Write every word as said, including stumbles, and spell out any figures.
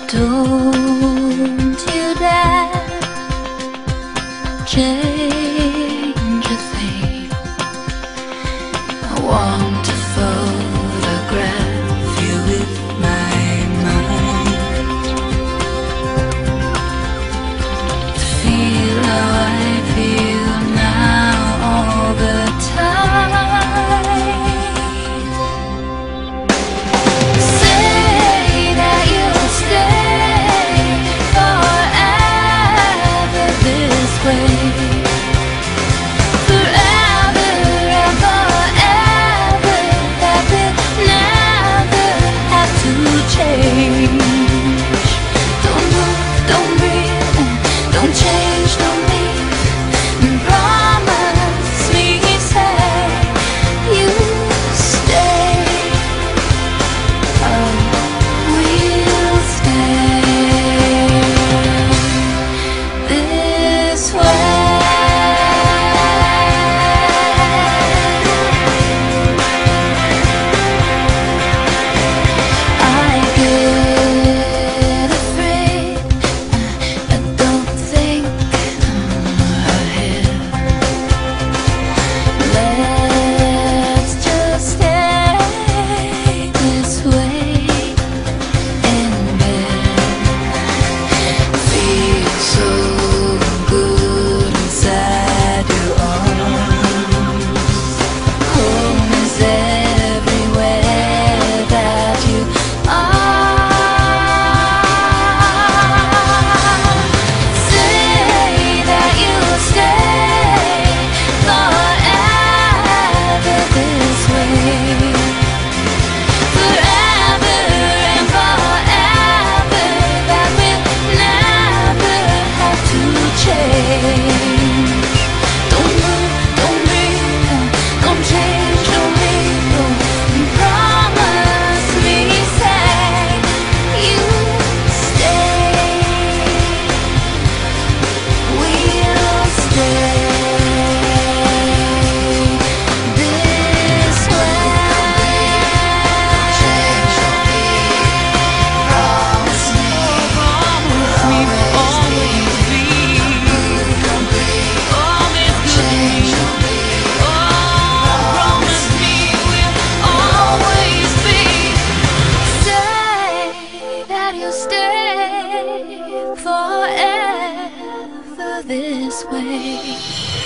Don't you dare change a thing. I want to photograph you with my mind, to feel how I feel now all the time. Say that you'll stay forever this way, forever and forever, that we'll never have to change. Don't move, don't breathe, don't change, don't leave. Promise me, say you stay. Oh, we'll stay this way. I get afraid, I don't think ahead. Let's just stay this way in bed. Feel so good inside your arms. Home is everywhere that you are. Say that you'll stay forever this way, forever and forever, that we'll never have to change. Don't move, don't breathe, don't change, don't leave. Promise me, say you stay. We'll stay this way. Promise me, promise me we'll always be all this good. Oh, promise me we'll always be. Say that you'll stay forever this way.